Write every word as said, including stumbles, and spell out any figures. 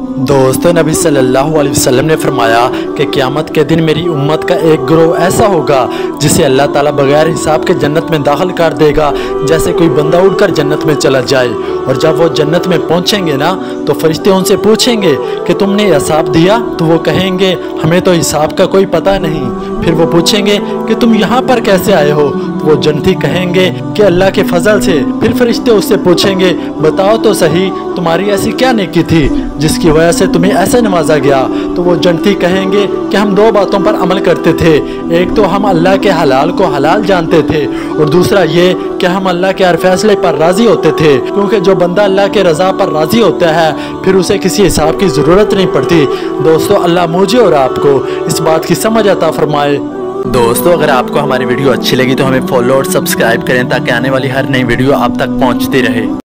दोस्तों, नबी सल्लल्लाहु अलैहि वसल्लम ने फरमाया कि क़यामत के दिन मेरी उम्मत का एक ग्रोह ऐसा होगा जिसे अल्लाह ताला बगैर हिसाब के जन्नत में दाखिल कर देगा, जैसे कोई बंदा उड़कर जन्नत में चला जाए। और जब वो जन्नत में पहुंचेंगे ना, तो फरिश्ते उनसे पूछेंगे कि तुमने हिसाब दिया? तो वो कहेंगे हमें तो हिसाब का कोई पता नहीं। फिर वो पूछेंगे कि तुम यहाँ पर कैसे आए हो? तो वो जन्नती कहेंगे कि अल्लाह के फजल से। फिर फरिश्ते उससे पूछेंगे बताओ तो सही, तुम्हारी ऐसी क्या नेकी थी जिसकी वजह से तुम्हें ऐसे नवाजा गया? तो वो जन्नती कहेंगे कि हम दो बातों पर अमल करते थे। एक तो हम अल्लाह के हलाल को हलाल जानते थे, और दूसरा ये कि हम अल्लाह के हर फैसले पर राज़ी होते थे, क्योंकि जो बंदा अल्लाह के रज़ा पर राज़ी होता है फिर उसे किसी हिसाब की ज़रूरत नहीं पड़ती। दोस्तों, अल्लाह मुझे और आपको इस बात की समझ अता फरमाए। दोस्तों, अगर आपको हमारी वीडियो अच्छी लगी तो हमें फॉलो और सब्सक्राइब करें, ताकि आने वाली हर नई वीडियो आप तक पहुंचती रहे।